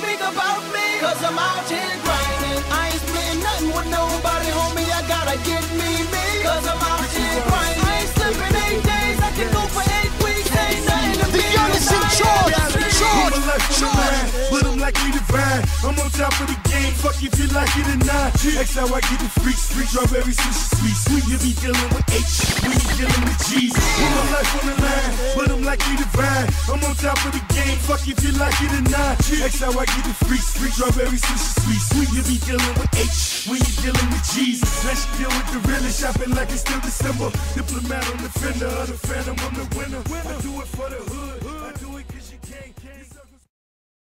speak about me, cause I'm out here grinding. I ain't splitting nothing with nobody, homie, I gotta get me, cause I'm out here grinding. I ain't slipping 8 days, I can go for 8 weeks, ain't nothing to The me. youngest in charge. But I'm like you divine. I'm on top of the game. Fuck if you like it or not. That's how I get the freaks. Strawberry sushi sweet. You be dealing with H when you dealing with G's. Put my life on the line, but I'm like you divine. I'm on top of the game. Fuck if you like it or not. That's how I get the freaks. Strawberry sushi sweet. You be dealing with H when you dealing with G's. Let's deal with the realest. Shopping like it's still December. Diplomat on the fender of the phantom. I'm the winner. I do it for the hood.